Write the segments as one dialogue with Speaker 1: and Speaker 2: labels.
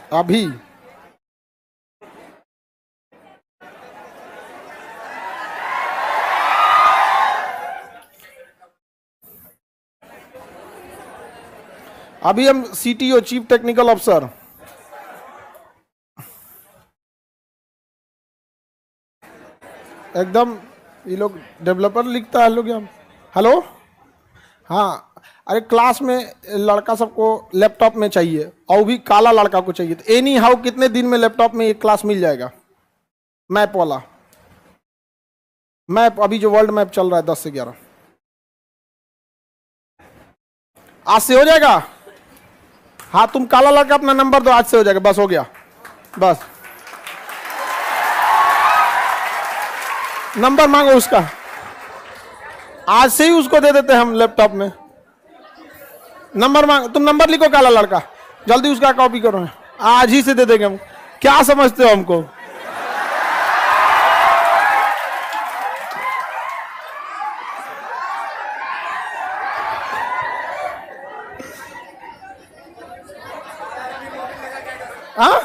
Speaker 1: अभी अभी हम CTO, चीफ टेक्निकल ऑफिसर, एकदम ये लोग डेवलपर लिखता है लोग यहाँ। हेलो, हाँ, अरे क्लास में लड़का सबको लैपटॉप में चाहिए और भी काला लड़का को चाहिए, तो एनी हाउ कितने दिन में लैपटॉप में एक क्लास मिल जाएगा? मैप वाला, मैप अभी जो वर्ल्ड मैप चल रहा है 10 से 11, आज से हो जाएगा। हाँ, तुम काला लड़का अपना नंबर दो, आज से हो जाएगा, बस हो गया, बस नंबर मांगो उसका, आज से ही उसको दे देते हैं हम लैपटॉप में। नंबर मांग, तुम नंबर लिखो काला लड़का, जल्दी उसका कॉपी करो, आज ही से दे देंगे हम। क्या समझते हो हमको? हाँ,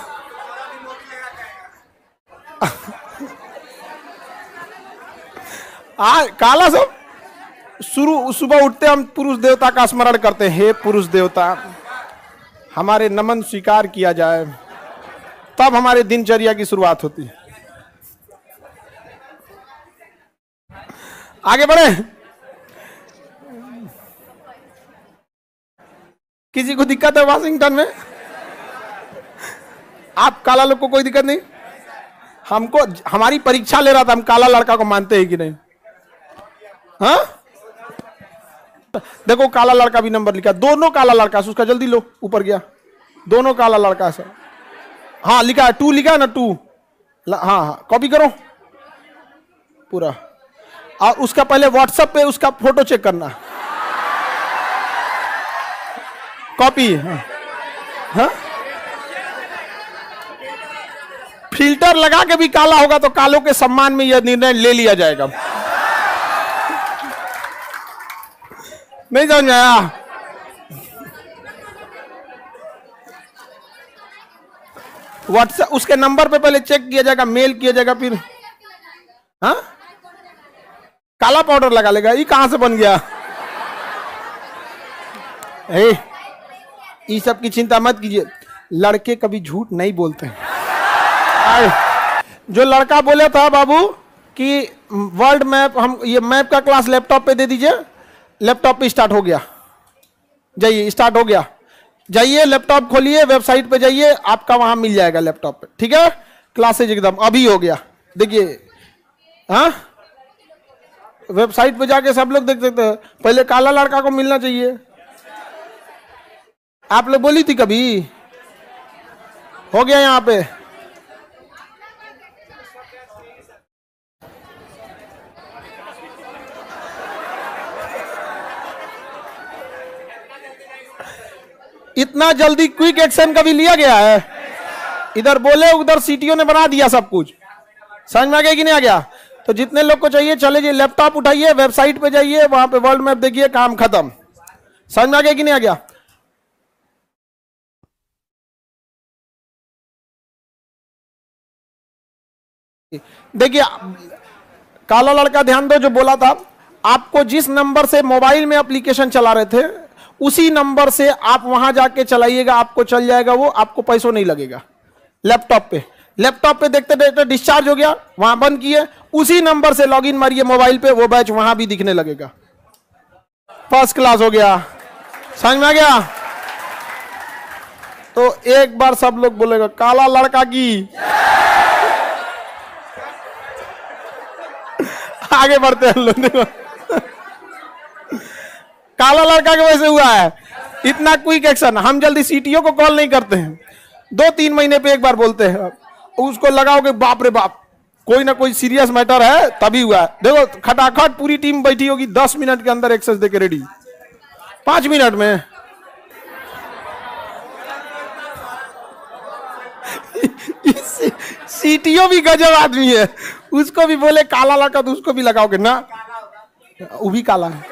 Speaker 1: काला सब शुरू सुबह उठते हम पुरुष देवता का स्मरण करते हैं, हे पुरुष देवता हमारे नमन स्वीकार किया जाए, तब हमारे दिनचर्या की शुरुआत होती है। आगे बढ़े। किसी को दिक्कत है वाशिंगटन में? आप काला लोग को कोई दिक्कत नहीं? हमको, हमारी परीक्षा ले रहा था, हम काला लड़का को मानते हैं कि नहीं? हाँ, देखो काला लड़का भी नंबर लिखा, दोनों काला लड़का, उसका जल्दी लो, ऊपर गया, दोनों काला लड़का है सर। हाँ लिखा है, 2 लिखा है ना, 2। हाँ हाँ, कॉपी करो पूरा, और उसका पहले व्हाट्सएप पे उसका फोटो चेक करना, कॉपी। हाँ हाँ, फिल्टर लगा के भी काला होगा तो कालों के सम्मान में यह निर्णय ले लिया जाएगा। नहीं समझ में आया? व्हाट्सएप उसके नंबर पे पहले चेक किया जाएगा, मेल किया जाएगा, फिर हाँ काला पाउडर लगा लेगा। ये कहां से बन गया? ये सब की चिंता मत कीजिए, लड़के कभी झूठ नहीं बोलते हैं। जो लड़का बोला था बाबू कि वर्ल्ड मैप, हम ये मैप का क्लास लैपटॉप पे दे दीजिए, लैपटॉप पे स्टार्ट हो गया, जाइए स्टार्ट हो गया, जाइए लैपटॉप खोलिए, वेबसाइट पे जाइए, आपका वहां मिल जाएगा लैपटॉप पे, ठीक है? क्लासेज एकदम अभी हो गया, देखिए। हाँ, वेबसाइट पे जाके सब लोग देख सकते हैं। पहले काला लड़का को मिलना चाहिए। आप लोग बोली थी कभी? हो गया यहाँ पे। इतना जल्दी क्विक एक्शन कभी लिया गया है? इधर बोले उधर सीटीओ ने बना दिया सब कुछ। समझ में आ गया कि नहीं आ गया? तो जितने लोग को चाहिए चले जाइए, लैपटॉप उठाइए, वेबसाइट पे जाइए, वहां पे वर्ल्ड मैप देखिए, काम खत्म। समझ में आ गया कि नहीं आ गया? देखिए काला लड़का, ध्यान दो, जो बोला था आपको, जिस नंबर से मोबाइल में एप्लीकेशन चला रहे थे उसी नंबर से आप वहां जाके चलाइएगा, आपको चल जाएगा वो, आपको पैसों नहीं लगेगा। लैपटॉप पे देखते देखते डिस्चार्ज हो गया, वहां बंद किए, उसी नंबर से लॉगिन मारिए मोबाइल पे, वो बैच वहां भी दिखने लगेगा। फर्स्ट क्लास हो गया। समझ में आ गया? तो एक बार सब लोग बोलेगा काला लड़का की। आगे बढ़ते हैं लोग। काला लड़का के वजह से हुआ है इतना क्विक एक्शन। हम जल्दी सीटीओ को कॉल नहीं करते हैं, 2-3 महीने पे एक बार बोलते हैं। उसको लगाओगे बाप रे बाप, कोई ना कोई सीरियस मैटर है, तभी हुआ है। देखो खटाखट पूरी टीम बैठी होगी, 10 मिनट के अंदर एक्सेस देके रेडी, 5 मिनट में। सीटीओ भी गजब आदमी है, उसको भी बोले काला लड़का तो उसको भी लगाओगे ना, वो भी काला है।